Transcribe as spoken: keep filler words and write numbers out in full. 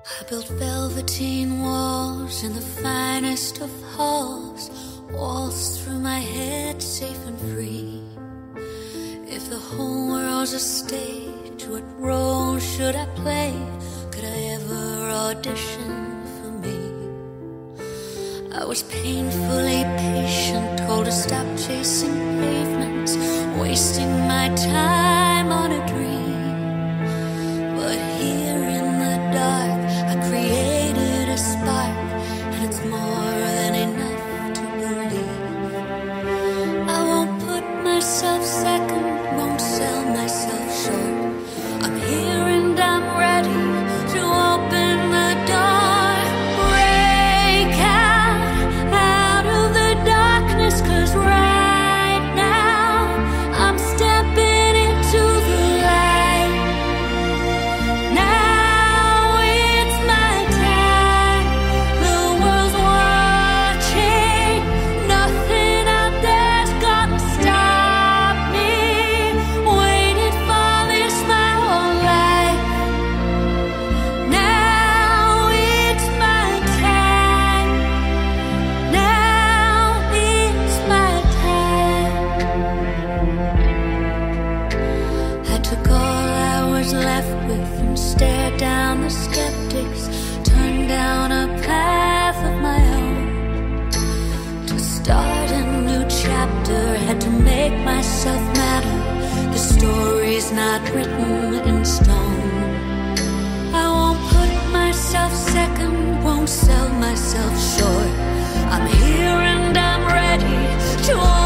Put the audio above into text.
I built velveteen walls in the finest of halls, walls through my head, safe and free. If the whole world's a stage, what role should I play? Could I ever audition for me? I was painfully patient, told to stop chasing pavements, wasting my time on a dream. But here in the dark, I created a spark, and it's more than enough to believe. I won't put myself second, won't sell myself short. I'm here and I'm ready to open the door. Break out, out of the darkness, 'cause right now I'm stepping into the light. Now it's my time, the world's watching, nothing out there's gonna stop me. Waited for this my whole life. Now it's my time, now it's my time. I took all I was left with and stared down the skeptics, turned down a path of my own. To start a new chapter, had to make myself matter. The story's not written in stone. I won't put myself second, won't sell myself short. I'm here and I'm ready to